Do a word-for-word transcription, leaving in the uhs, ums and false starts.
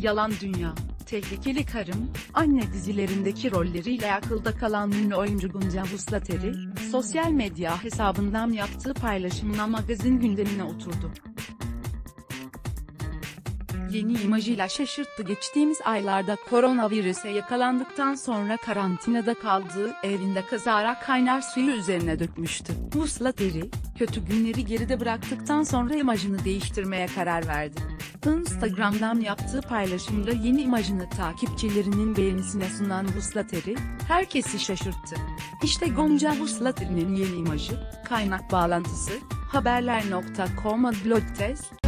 Yalan Dünya, Tehlikeli Karım, Anne dizilerindeki rolleriyle akılda kalan ünlü oyuncu Gonca Vuslateri, sosyal medya hesabından yaptığı paylaşımla magazin gündemine oturdu. Yeni imajıyla şaşırttı. Geçtiğimiz aylarda koronavirüse yakalandıktan sonra karantinada kaldığı evinde kazara kaynar suyu üzerine dökmüştü. Vuslateri, kötü günleri geride bıraktıktan sonra imajını değiştirmeye karar verdi. Instagram'dan yaptığı paylaşımda yeni imajını takipçilerinin beğenisine sunan Vuslateri, herkesi şaşırttı. İşte Gonca Vuslateri'nin yeni imajı, kaynak bağlantısı, haberler nokta com blog test.